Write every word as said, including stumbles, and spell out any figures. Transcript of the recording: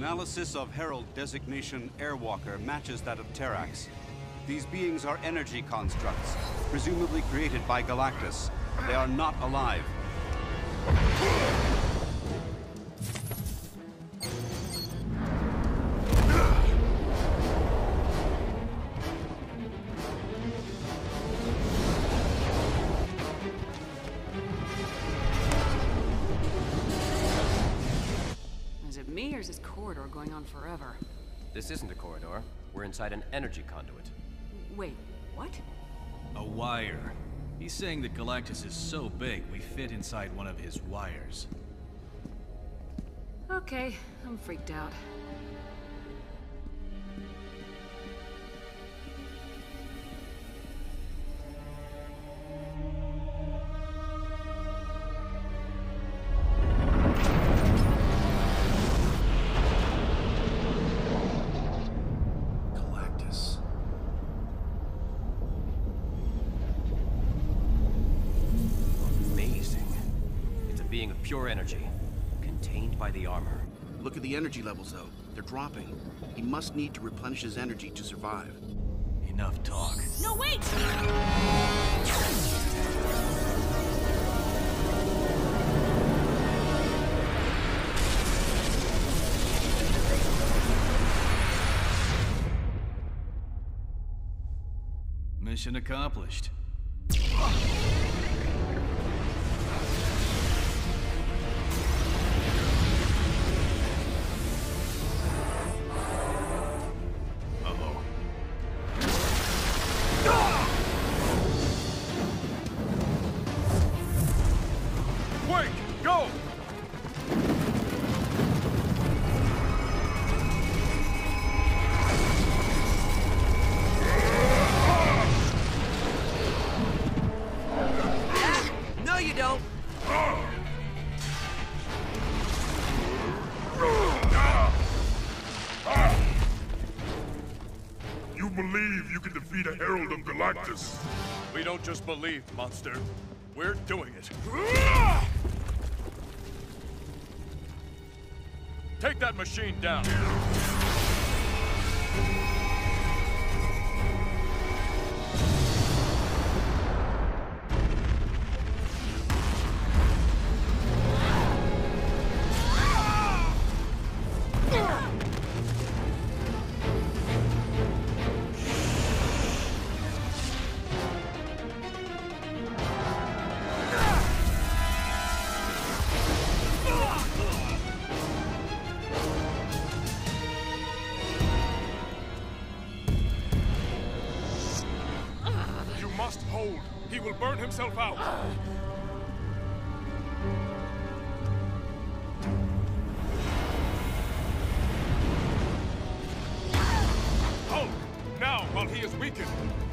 Analysis of Herald designation Airwalker matches that of Terrax. These beings are energy constructs, presumably created by Galactus. They are not alive. Is it me, or is this corridor going on forever? This isn't a corridor. We're inside an energy conduit. Wait, what? A wire. He's saying that Galactus is so big, we fit inside one of his wires. Okay, I'm freaked out. Being of pure energy, contained by the armor. Look at the energy levels, though. They're dropping. He must need to replenish his energy to survive. Enough talk. No, wait! Mission accomplished. Go! No, you don't! You believe you can defeat a Herald of Galactus? We don't just believe, monster. We're doing it. Take that machine down. Must hold. He will burn himself out. Hold! Now, while he is weakened.